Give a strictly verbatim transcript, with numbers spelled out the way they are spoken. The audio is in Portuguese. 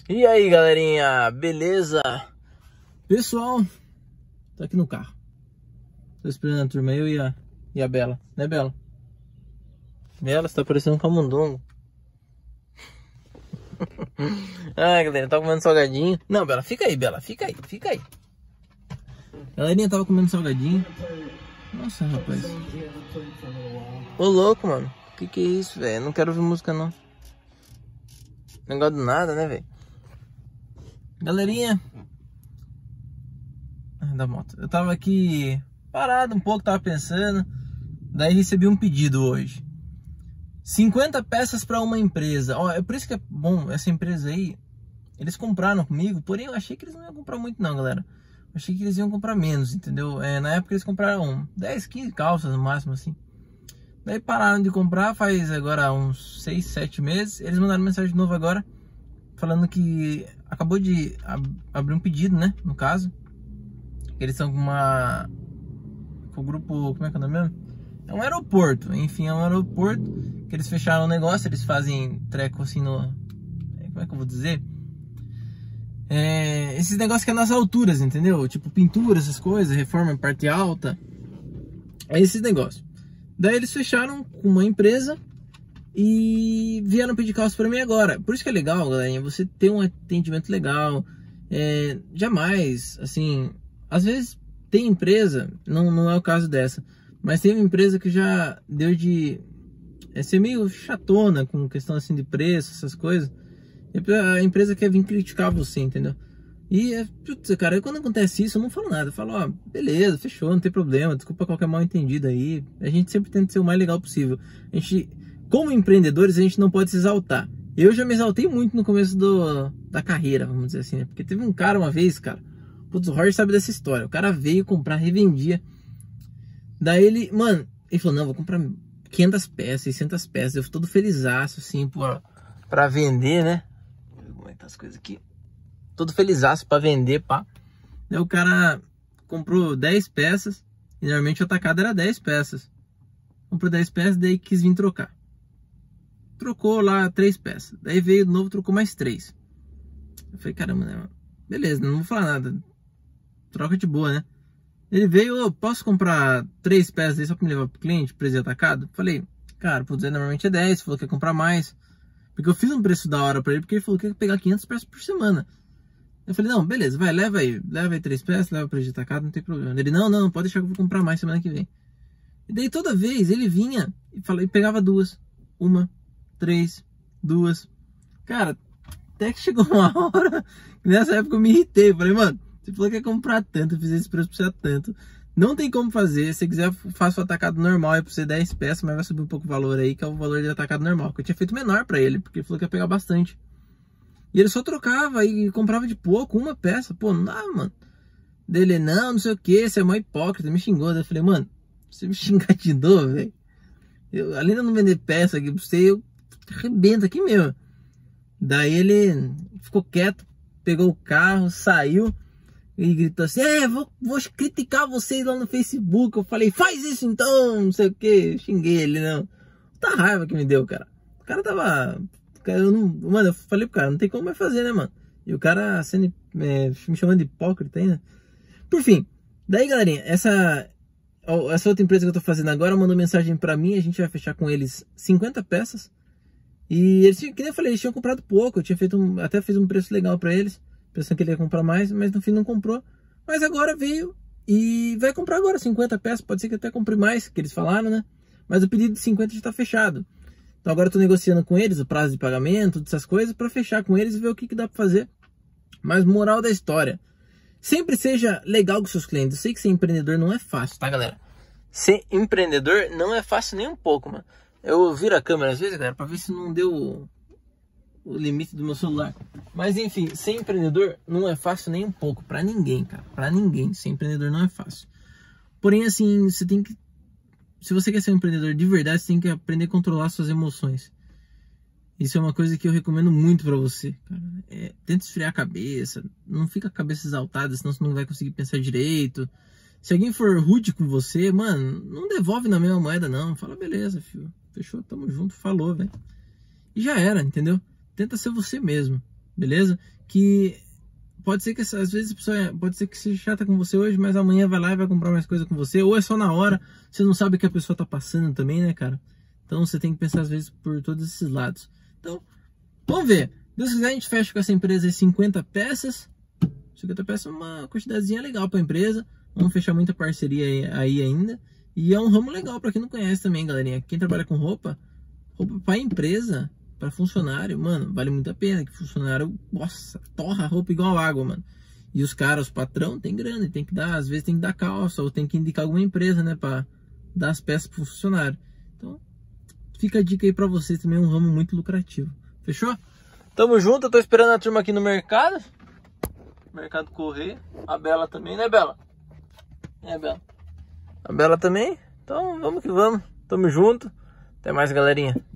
E aí, galerinha, beleza? Pessoal, tô aqui no carro. Tô esperando a turma, eu e a, e a Bela, né, Bela? Bela, você tá parecendo um camundongo. Ah, galerinha, tava comendo salgadinho. Não, Bela, fica aí, Bela, fica aí, fica aí. Galerinha, tava comendo salgadinho. Nossa, rapaz. Ô, louco, mano. Que que é isso, velho? Não quero ouvir música, não. Não gosto de nada, né, velho? Galerinha. Ah, da moto. Eu tava aqui parado um pouco, tava pensando. Daí recebi um pedido hoje. cinquenta peças para uma empresa. Ó, é por isso que é bom essa empresa aí. Eles compraram comigo, porém eu achei que eles não iam comprar muito não, galera. Eu achei que eles iam comprar menos, entendeu? É, na época eles compraram dez, quinze calças no máximo, assim. Daí pararam de comprar faz agora uns seis, sete meses. Eles mandaram mensagem de novo agora, falando que acabou de ab abrir um pedido, né? No caso. Eles são com uma... com o grupo... como é que é o nome mesmo? É um aeroporto, enfim, é um aeroporto que eles fecharam o negócio, eles fazem treco assim no... como é que eu vou dizer? É, esses negócios que é nas alturas, entendeu? Tipo pintura, essas coisas, reforma em parte alta. É esses negócios. Daí eles fecharam com uma empresa e vieram pedir calça pra mim agora. Por isso que é legal, galera, você ter um atendimento legal. É, jamais, assim, às vezes tem empresa, não, não é o caso dessa, mas tem uma empresa que já deu de é, ser meio chatona com questão assim de preço, essas coisas. E a empresa quer vir criticar você, entendeu? E, putz, cara, quando acontece isso, eu não falo nada. Eu falo, ó, beleza, fechou, não tem problema. Desculpa qualquer mal entendido aí. A gente sempre tenta ser o mais legal possível. A gente, como empreendedores, a gente não pode se exaltar. Eu já me exaltei muito no começo do, da carreira, vamos dizer assim, né? Porque teve um cara uma vez, cara, putz, o Roger sabe dessa história. O cara veio comprar, revendia. Daí ele, mano, ele falou, não, vou comprar quinhentas peças, seiscentas peças. Eu fui todo felizaço, assim, pra, pra vender, né? Como é que tá as coisas aqui? Todo felizaço pra vender, pá. Daí o cara comprou dez peças. E normalmente o atacado era dez peças. Comprou dez peças, daí quis vir trocar. Trocou lá três peças. Daí veio de novo, trocou mais três. Eu falei, caramba, né? Beleza, não vou falar nada. Troca de boa, né? Ele veio, oh, posso comprar três peças aí só pra me levar pro cliente, preço de atacado? Falei, cara, putz, normalmente é dez, falou que ia comprar mais. Porque eu fiz um preço da hora pra ele, porque ele falou que ia pegar quinhentas peças por semana. Eu falei, não, beleza, vai, leva aí, leva aí três peças, leva preço de atacado, não tem problema. Ele, não, não, pode deixar que eu vou comprar mais semana que vem. E daí toda vez ele vinha e, falava, e pegava duas, uma, três, duas. Cara, até que chegou uma hora, nessa época eu me irritei, eu falei, mano, você falou que ia comprar tanto, eu fiz esse preço pra você tanto. Não tem como fazer, se você quiser eu faço o atacado normal, é pra você dez peças, mas vai subir um pouco o valor aí, que é o valor de atacado normal. Porque eu tinha feito menor pra ele, porque ele falou que ia pegar bastante. E ele só trocava e comprava de pouco, uma peça, pô, não dá, mano. Dele, não, não sei o que, você é mó hipócrita, me xingou. Daí eu falei, mano, você me xingar de novo, velho. Além de eu não vender peça aqui pra você, eu arrebento aqui mesmo. Daí ele ficou quieto, pegou o carro, saiu. E gritou assim, é, vou, vou criticar vocês lá no Facebook. Eu falei, faz isso então, não sei o que. Xinguei ele, não. Tá raiva que me deu, cara. O cara tava... Eu não, mano, eu falei pro cara, não tem como mais fazer, né, mano? E o cara sendo, é, me chamando de hipócrita ainda. Por fim, daí, galerinha, essa, essa outra empresa que eu tô fazendo agora mandou mensagem pra mim. A gente vai fechar com eles cinquenta peças. E eles, que nem eu falei, eles tinham comprado pouco. Eu tinha feito um, até fiz um preço legal pra eles, pensando que ele ia comprar mais, mas no fim não comprou. Mas agora veio e vai comprar agora cinquenta peças. Pode ser que até compre mais, que eles falaram, né? Mas o pedido de cinquenta já tá fechado. Então agora eu tô negociando com eles o prazo de pagamento, dessas coisas, pra fechar com eles e ver o que, que dá pra fazer. Mas moral da história, sempre seja legal com seus clientes. Eu sei que ser empreendedor não é fácil, tá, galera? Ser empreendedor não é fácil nem um pouco, mano. Eu viro a câmera às vezes, galera, pra ver se não deu o limite do meu celular. Mas enfim, ser empreendedor não é fácil nem um pouco, pra ninguém, cara. Pra ninguém, ser empreendedor não é fácil. Porém, assim, você tem que... Se você quer ser um empreendedor de verdade, você tem que aprender a controlar suas emoções. Isso é uma coisa que eu recomendo muito pra você, cara. É, tenta esfriar a cabeça, não fica com a cabeça exaltada, senão você não vai conseguir pensar direito. Se alguém for rude com você, mano, não devolve na mesma moeda, não. Fala, beleza, filho, fechou, tamo junto, falou, velho. E já era, entendeu? Tenta ser você mesmo. beleza? Que pode ser que às vezes a pessoa pode ser que seja chata com você hoje, mas amanhã vai lá e vai comprar mais coisa com você, ou é só na hora, você não sabe o que a pessoa tá passando também, né, cara? Então você tem que pensar às vezes por todos esses lados. Então, vamos ver. Deus quiser, a gente fecha com essa empresa aí cinquenta peças. cinquenta peças é uma quantidadezinha legal para a empresa. Vamos fechar muita parceria aí, aí ainda. E é um ramo legal para quem não conhece também, galerinha. Quem trabalha com roupa, roupa para empresa, para funcionário, mano, vale muito a pena. Que funcionário, nossa, torra a roupa igual água, mano. E os caras, os patrão, tem grana, tem que dar, às vezes tem que dar calça, ou tem que indicar alguma empresa, né, para dar as peças pro funcionário. Então, fica a dica aí para vocês também, é um ramo muito lucrativo. Fechou? Tamo junto, eu tô esperando a turma aqui no mercado. Mercado Correia. A Bela também, né, Bela? É, Bela. A Bela também. Então, vamos que vamos. Tamo junto. Até mais, galerinha.